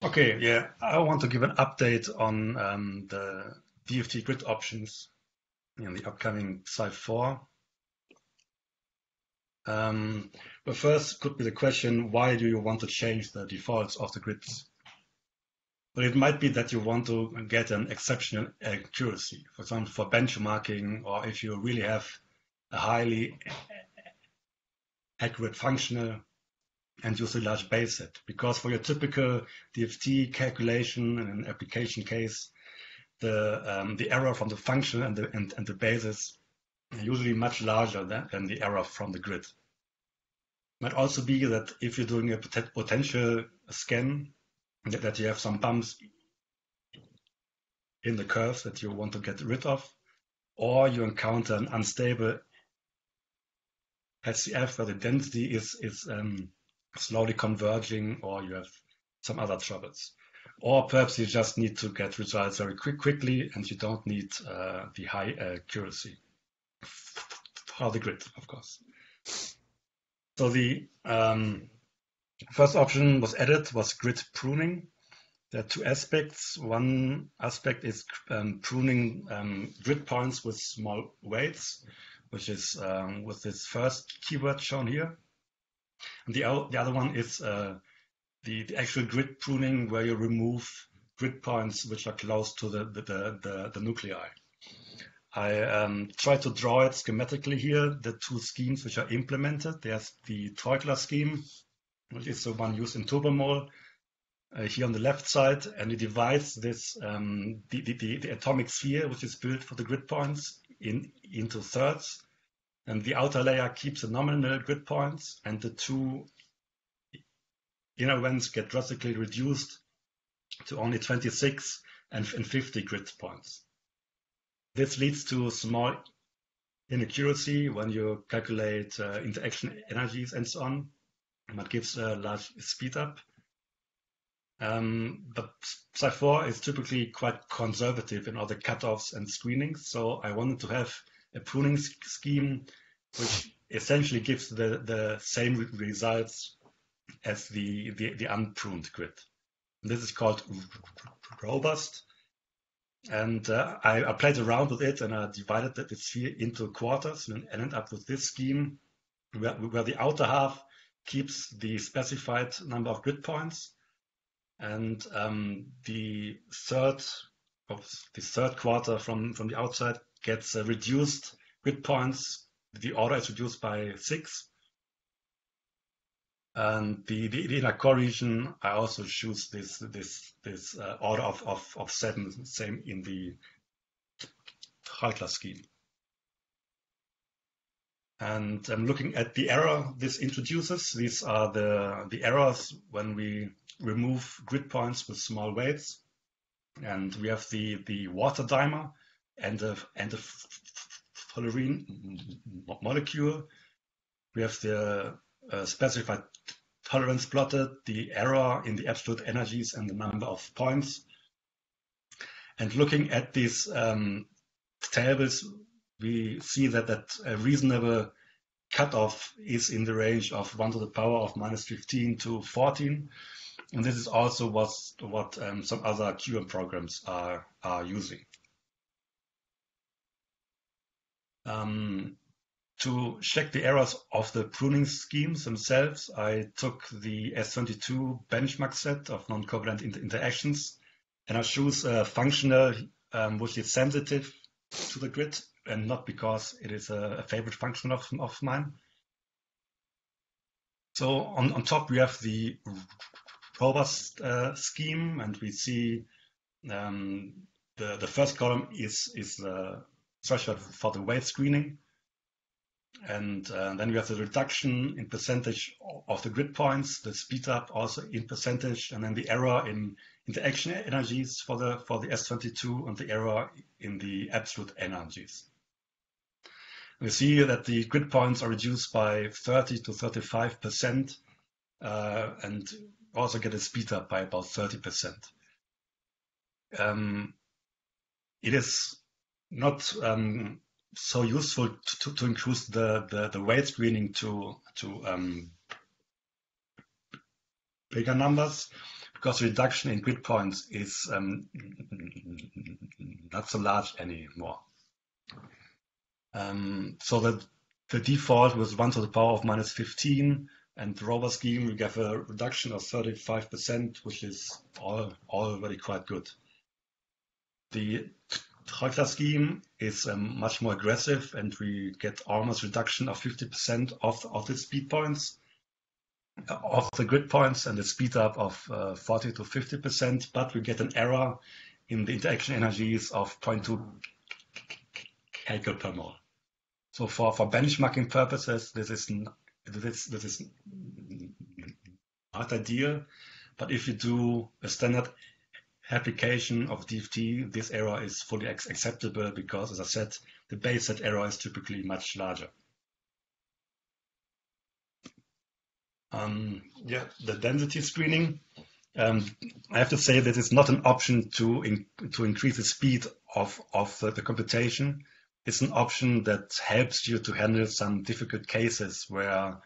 Okay, yeah, I want to give an update on the DFT grid options in the upcoming Site 4. But first could be the question, why do you want to change the defaults of the grids? Well, it might be that you want to get an exceptional accuracy, for example, for benchmarking, or if you really have a highly accurate functional and use a large base set. Because for your typical DFT calculation in an application case, the error from the function and the basis are usually much larger than the error from the grid. Might also be that if you're doing a potential scan, that you have some bumps in the curves that you want to get rid of, or you encounter an unstable SCF where the density is slowly converging, or you have some other troubles. Or perhaps you just need to get results very quickly and you don't need the high accuracy for the grid, of course. So the first option was added was grid pruning. There are two aspects. One aspect is pruning grid points with small weights, which is with this first keyword shown here. And the other one is the actual grid pruning, where you remove grid points which are close to the nuclei. I try to draw it schematically here, the two schemes which are implemented. There's the Teugler scheme, which is the one used in Turbomole, here on the left side, and it divides this the atomic sphere, which is built for the grid points, into thirds. And the outer layer keeps the nominal grid points, and the two inner ones get drastically reduced to only 26 and 50 grid points. This leads to small inaccuracy when you calculate interaction energies and so on, but gives a large speed up. But Site 4 is typically quite conservative in all the cutoffs and screenings, so I wanted to have a pruning scheme which essentially gives the same results as the unpruned grid. And this is called robust. And I played around with it and I divided the sphere into quarters and ended up with this scheme where the outer half keeps the specified number of grid points, and the third quarter from the outside gets reduced grid points. The order is reduced by 6. And the inner core region, I also choose this order of 7, same in the Teugler scheme. And I'm looking at the error this introduces. These are the errors when we remove grid points with small weights. And we have the water dimer and the fullerene molecule. We have the specified tolerance plotted, the error in the absolute energies and the number of points. And looking at these tables, we see that a reasonable cutoff is in the range of 1 to the power of -15 to 14. And this is also what some other QM programs are using. To check the errors of the pruning schemes themselves, I took the S22 benchmark set of non-covalent interactions, and I choose a functional which is sensitive to the grid, and not because it is a favorite function of mine. So on top we have the robust scheme, and we see the first column is the threshold for the weight screening. And then we have the reduction in percentage of the grid points, the speed up also in percentage, and then the error in interaction energies for the S22 and the error in the absolute energies. We see that the grid points are reduced by 30 to 35%, and also get a speed up by about 30%. It is not so useful to increase the weight screening to bigger numbers, because reduction in grid points is not so large anymore. So that the default was 1 to the power of minus 15, and the Rover scheme, we get a reduction of 35%, which is already quite good. The Treutler scheme is much more aggressive, and we get almost reduction of 50% of the speed points, of the grid points, and the speed up of 40 to 50%, but we get an error in the interaction energies of 0.2 kcal per mole. So for benchmarking purposes, this is not ideal, but if you do a standard application of DFT, this error is fully acceptable because, as I said, the base set error is typically much larger. The density screening. I have to say that it's not an option to increase the speed of the computation. It's an option that helps you to handle some difficult cases where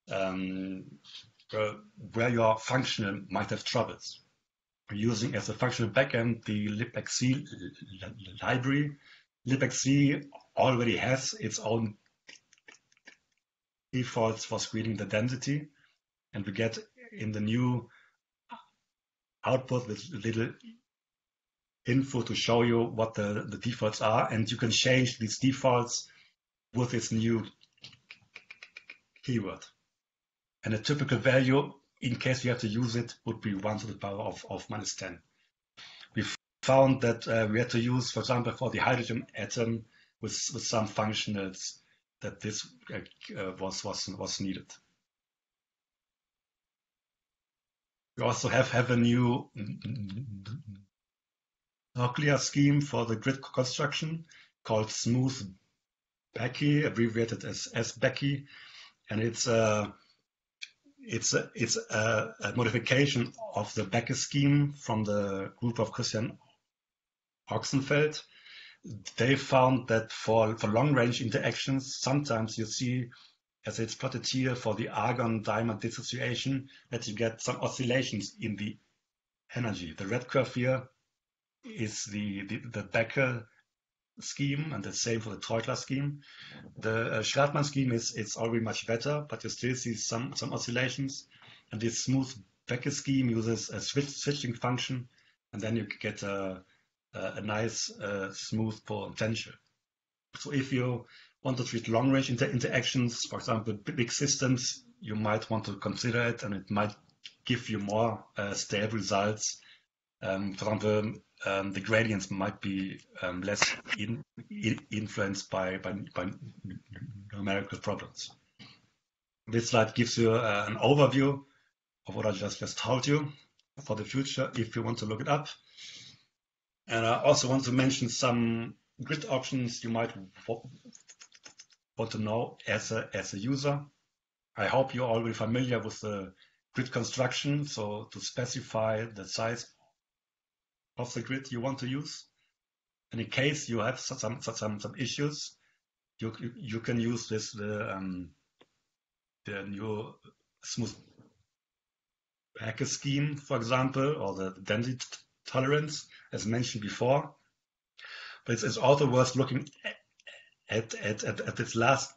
your functional might have troubles. Using as a functional backend the libxc library. libxc already has its own defaults for screening the density, and we get in the new output with little info to show you what the defaults are, and you can change these defaults with this new keyword. And a typical value, in case you have to use it, would be 1 to the power of minus 10. We found that we had to use, for example, for the hydrogen atom with some functionals, that this was needed. We also have a new nuclear scheme for the grid construction called Smooth Becky, abbreviated as SBECI, and it's a modification of the Becky scheme from the group of Christian Oxenfeld. They found that for long-range interactions, sometimes you see, as it's plotted here for the argon-diamond dissociation, that you get some oscillations in the energy. The red curve here is the Becker scheme, and the same for the Treutler scheme. The Schratman scheme is already much better, but you still see some oscillations. And this smooth Becker scheme uses a switching function, and then you get a nice smooth potential. So if you want to treat long-range interactions, for example, big systems, you might want to consider it, and it might give you more stable results. For example, the gradients might be less influenced by numerical problems. This slide gives you an overview of what I just told you for the future, if you want to look it up. And I also want to mention some grid options you might want to know as a user. I hope you're already familiar with the grid construction, so to specify the size of the grid you want to use. And in case you have some issues, you can use the new smooth Becker scheme, for example, or the density tolerance, as mentioned before. But it's also worth looking at this last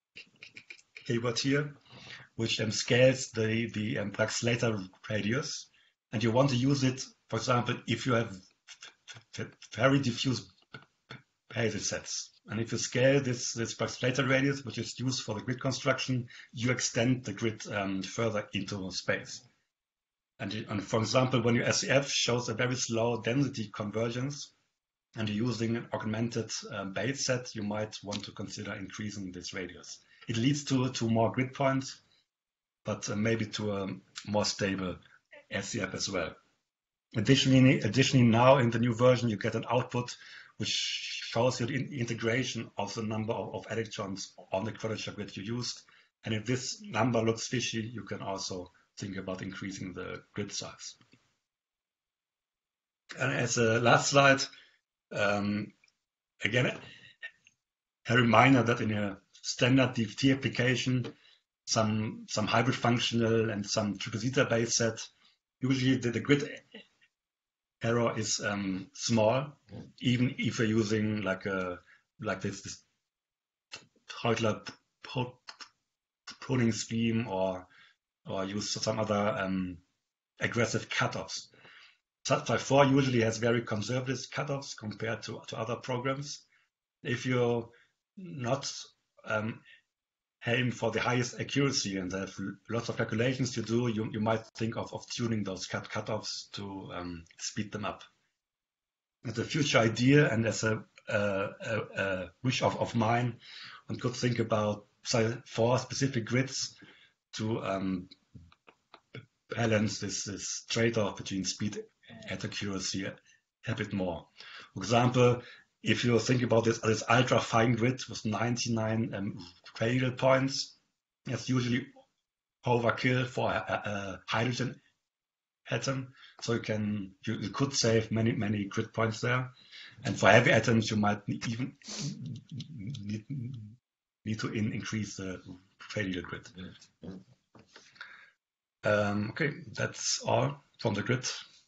keyword here, which scales the Bragg-Slater radius, and you want to use it, for example, if you have very diffuse basis sets. And if you scale this Bragg-Slater radius, which is used for the grid construction, you extend the grid further into space. And for example, when your SCF shows a very slow density convergence, and you're using an augmented base set, you might want to consider increasing this radius. It leads to more grid points, but maybe to a more stable SCF as well. Additionally, now in the new version, you get an output which shows you the integration of the number of electrons on the quadrature grid you used. And if this number looks fishy, you can also think about increasing the grid size. And as a last slide, again, a reminder that in a standard DFT application, some hybrid functional and some triple zeta base set usually the grid error is small, even if you're using like this Heutler pruning scheme or use some other aggressive cutoffs. SAT54 usually has very conservative cutoffs compared to other programs. If you're not aim for the highest accuracy and have lots of calculations to do, you might think of tuning those cutoffs to speed them up. As a future idea and as a wish of mine, one could think about 4 specific grids to balance this trade-off between speed and accuracy a bit more. For example, if you think about this ultra fine grid with 99 failure points, it's usually overkill for a hydrogen atom. So you could save many grid points there. And for heavy atoms, you might even need to increase the failure grid. Okay, that's all from the grid.